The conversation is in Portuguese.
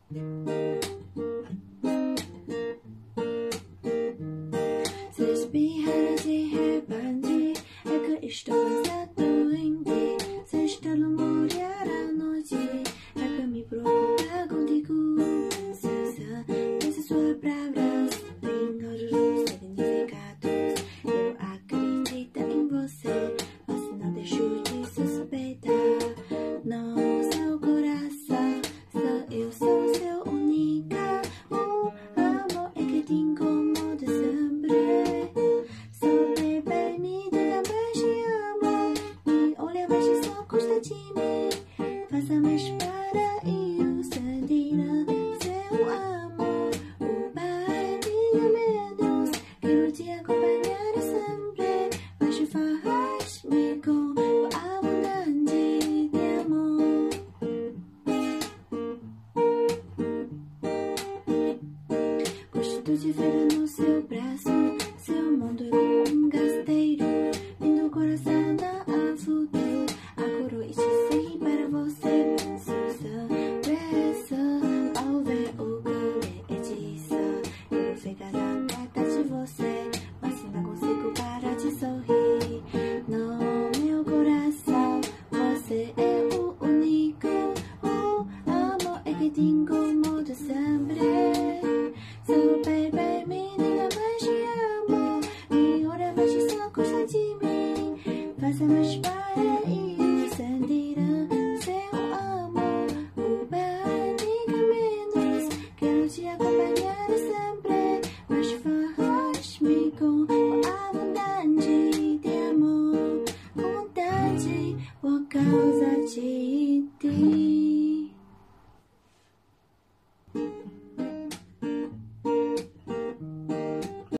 Se espirrar de repente, é que estou cansado em ti. Se estar no molhar à noite, é que me preocupa contigo. Se suas palavras têm olhos significados, eu acredito em você, mas não deixo de suspeitar. Não, seu coração, só eu sou seu única. O amor é que te incomoda sempre. Sobre bem me diga, mas te amo. Me olha, mas só gosta de mim. Faça-me para eu sentir seu amor. O Pai, diga-me Deus, quero te acompanhar sempre. Mas faz-me com abundante de amor. Gosto de ver no seu braço.